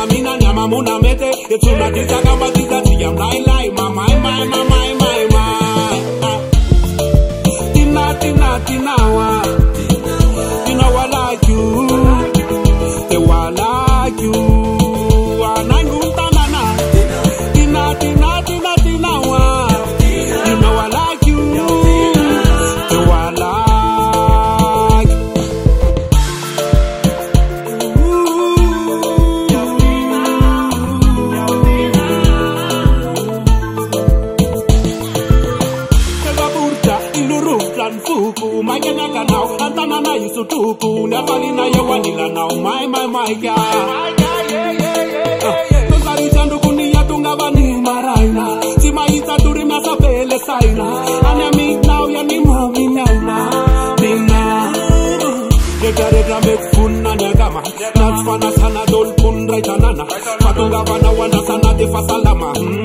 mama mina nyama muna mete etuna titaka matita tia mlailai mama Tinawa Tinawa like you They were like you Ananguntanana Tinawa Tinawa like you They were like Fuku, my ganaka now, Antanana Yusutuku, Nepalina Yawanila now, my God. Tuzarichandukuni Yatungavani Maraina, Simaita Turimasa Pele Saina, Anami now Yanima Minana, Nina. Yegareta make Puna Nagama, Natswana Sana Dol Pun Raitanana, Patungavana Wana Sana de Fasalama.